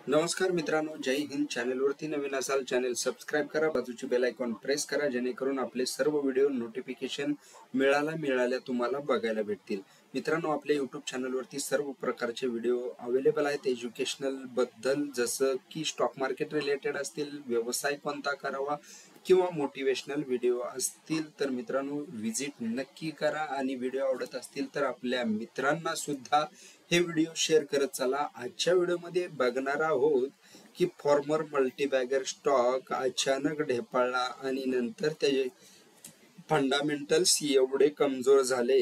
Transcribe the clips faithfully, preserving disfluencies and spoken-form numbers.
नमस्कार मित्रांनो, जय हिंद. चॅनलवरती नवीन असाल चॅनल सबस्क्राइब करा, बाजूची बेल आयकॉन प्रेस करा जेणेकरून आपले सर्व व्हिडिओ नोटिफिकेशन मिळाला मिळाल्या तुम्हाला बघायला भेटतील. मित्रांनो, आपल्या यूट्यूब चॅनलवरती सर्व प्रकारचे व्हिडिओ अवेलेबल आहेत एज्युकेशनल बद्दल, जसं की स्टॉक मार्केट रिलेटेड असतील, व्यवसाय कोणता करावा किंवा मोटिवेशनल व्हिडिओ असतील तर मित्रांनो विजिट नक्की करा. आणि व्हिडिओ आवडत असतील तर आपल्या मित्रांना सुद्धा हे व्हिडिओ शेअर करत चला. आजच्या व्हिडिओमध्ये बघणार आहोत की फॉर्मर मल्टीबॅगर स्टॉक अचानक ढेपाळला आणि नंतर त्याचे फंडामेंटल्स एवढे कमजोर झाले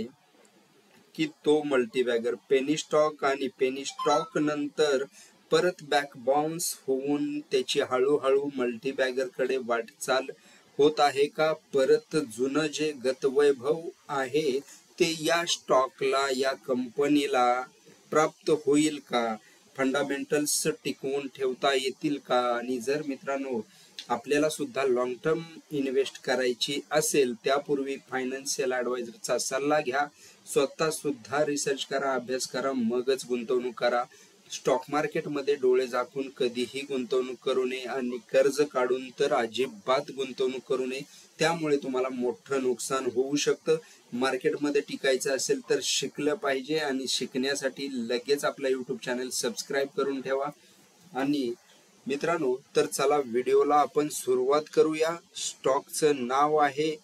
की तो मल्टीबॅगर पेनी स्टॉक आणि पेनी स्टॉक नंतर परत बॅक बाउन्स होऊन त्याची हळूहळू मल्टीबॅगर कडे वाटचाल होत आहे का, परत जुनं जे गतवैभव आहे ते या स्टॉकला या कंपनीला प्राप्त होईल का, फंडामेंटल्स टिकवून ठेवता येतील का. आणि जर मित्रांनो आपल्याला सुद्धा लॉंग टर्म इन्व्हेस्ट करायची असेल त्यापूर्वी फायनान्शियल ॲडवायझरचा सल्ला घ्या, स्वतः सुद्धा रिसर्च करा, अभ्यास करा, मगच गुंतवणूक करा. स्टॉक मार्केटमध्ये डोळे झाकून कधीही गुंतवणूक करू नये आणि कर्ज काढून तर अजिबात गुंतवणूक करू नये, त्यामुळे तुम्हाला मोठं नुकसान होऊ शकतं. मार्केटमध्ये टिकायचं असेल तर शिकलं पाहिजे आणि शिकण्यासाठी लगेच आपला यूट्यूब चॅनल सबस्क्राईब करून ठेवा. आणि मित्रांनो तर चला व्हिडिओला आपण सुरुवात करूया. स्टॉकचं नाव आहे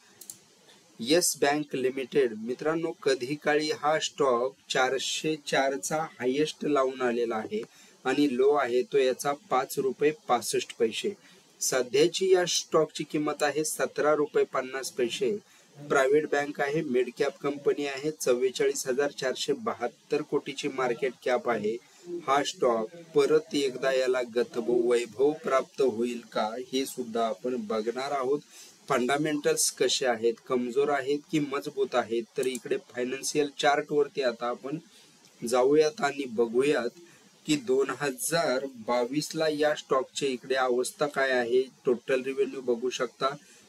येस बँक लिमिटेड. मित्रांनो कधी काळी हा स्टॉक चारशे चारचा हायेस्ट लावून आलेला आहे आणि लो आहे तो याचा पाच रुपये पासष्ट पैसे. सध्याची या स्टॉकची किंमत आहे सतरा रुपये पन्नास पैसे. प्रायव्हेट बँक आहे, मिड कॅप कंपनी आहे, चव्वेचाळीस हजार चारशे बहात्तर कोटीची मार्केट कॅप आहे. हा स्टॉक परत एकदा याला गतवैभव वैभव प्राप्त होईल का हे सुद्धा आपण बघणार आहोत. फंडामेंटल्स कसे आहेत, कमजोर आहेत की मजबूत आहेत, तर इकडे फायनान्शियल चार्ट वरती आता आपण जाऊयात आणि बघूयात की दोन हजार बावीस ला या स्टॉकचे इकडे अवस्था काय आहे. टोटल रिव्हेन्यू बघू शकता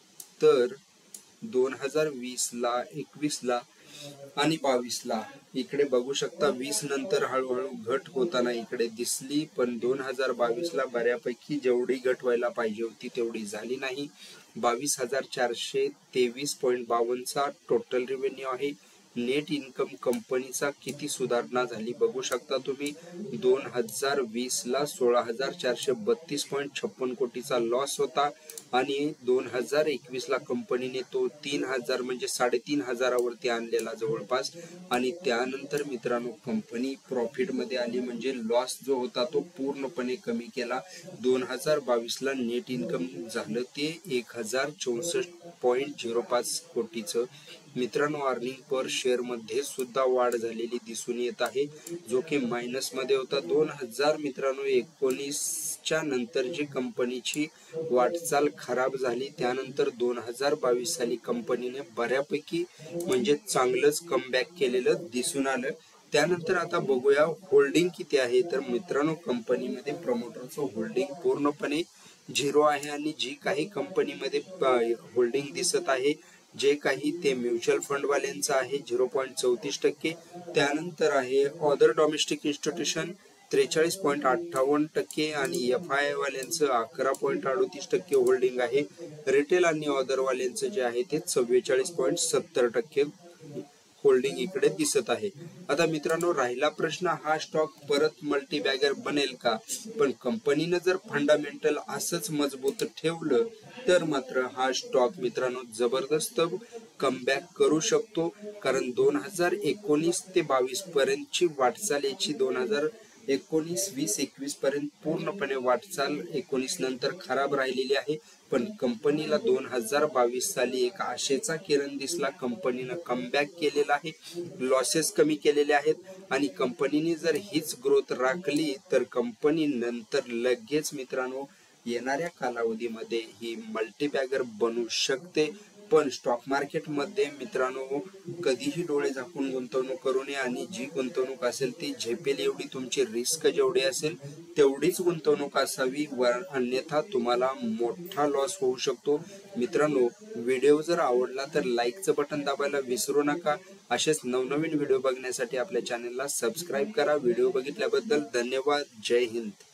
तर दोन हजार वीस ला एकवीस ला आणि बावीस ला इकडे बघू शकता. वीस नंतर हळूहळू घट होताना इकडे दिसली, पण दोन हजार बावीस ला बऱ्यापैकी जेवढी घट व्हायला पाहिजे होती तेवढी झाली नाही. बावीस हजार चारशे तेवीस पॉईंट बावन्नचा टोटल रिव्हेन्यू आहे. नेट इन्कम कंपनीचा किती सुधारणा झाली बघू शकता तुम्ही. दोन हजार वीस ला सोळा हजार चारशे बत्तीस पॉईंट छप्पन कोटीचा लॉस होता आणि दोन हजार एकवीस ला कंपनीने तो तीन हजार म्हणजे साडेतीन हजारावरती आणलेला जवळपास. आणि त्यानंतर मित्रांनो कंपनी प्रॉफिट मध्ये आली, म्हणजे लॉस जो होता तो पूर्णपणे कमी केला. दोन हजार बावीस ला नेट इन्कम झालं ते एक हजार चौसष्ट पॉईंट झिरो पाच कोटीचं. मित्रांनो अर्निंग पर शेअर मध्ये सुद्धा वाढ झालेली दिसून येत आहे, जो की मायनस मध्ये होता. दोन हजार मित्रांनो एकोणीसच्या नंतर जी कंपनीची वाटचाल खराब झाली त्यानंतर दोन हजार बावीस साली कंपनीने बऱ्यापैकी म्हणजे चांगलंच कमबॅक केलेलं दिसून आलं. त्यानंतर आता बघूया होल्डिंग किती आहे. तर मित्रांनो कंपनीमध्ये प्रमोटरचं होल्डिंग पूर्णपणे झिरो आहे आणि जी काही कंपनीमध्ये होल्डिंग दिसत आहे जे काही ते म्युच्युअल फंड वाल्यांचं आहे झिरो पॉईंट चौतीस टक्के. त्यानंतर आहे अदर डोमेस्टिक इन्स्टिट्यूशन त्रेचाळीस पॉईंट अठ्ठावन्न टक्के आणि एफ आय आय वाल्यांचं अकरा पॉईंट अडोतीस टक्के होल्डिंग आहे. रिटेल आणि अदर वाल्यांचं जे आहे ते चव्वेचाळीस पॉईंट सत्तर टक्के होल्डिंग इकडे दिसत आहे. आता मित्रांनो राहिला प्रश्न, हा स्टॉक परत मल्टीबॅगर बनेल का. पण कंपनीनं जर फंडामेंटल असंच मजबूत ठेवलं तर मात्र हा स्टॉक मित्रांनो जबरदस्त कमबॅक करू शकतो. कारण दोन हजार एकोणीस ते बावीस पर्यंतची वाटचाल याची दोन हजार एकोणीस वीस एकवीस पर्यंत पूर्णपणे वाटचाल एकोणीस नंतर खराब राहिलेली आहे. पण कंपनीला दोन हजार बावीस साली एक आशेचा किरण दिसला, कंपनीनं कमबॅक केलेला आहे, लॉसेस कमी केलेले आहेत आणि कंपनीने जर हीच ग्रोथ राखली तर कंपनी नंतर लगेच मित्रांनो येणाऱ्या कालावधीमध्ये ही मल्टीबॅगर बनू शकते. पण स्टॉक मार्केट मध्ये मित्रांनो कधीही डोळे झाकून गुंतवणूक करू नये आणि जी गुंतवणूक असेल ती झेपेल एवढी, तुमची रिस्क जेवढी असेल तेवढीच गुंतवणूक असावी, अन्यथा तुम्हाला मोठा लॉस होऊ शकतो. मित्रांनो व्हिडिओ जर आवडला तर लाईकचं बटन दाबायला विसरू नका. असेच नवनवीन व्हिडिओ बघण्यासाठी आपल्या चॅनलला सबस्क्राईब करा. व्हिडिओ बघितल्याबद्दल धन्यवाद. जय हिंद.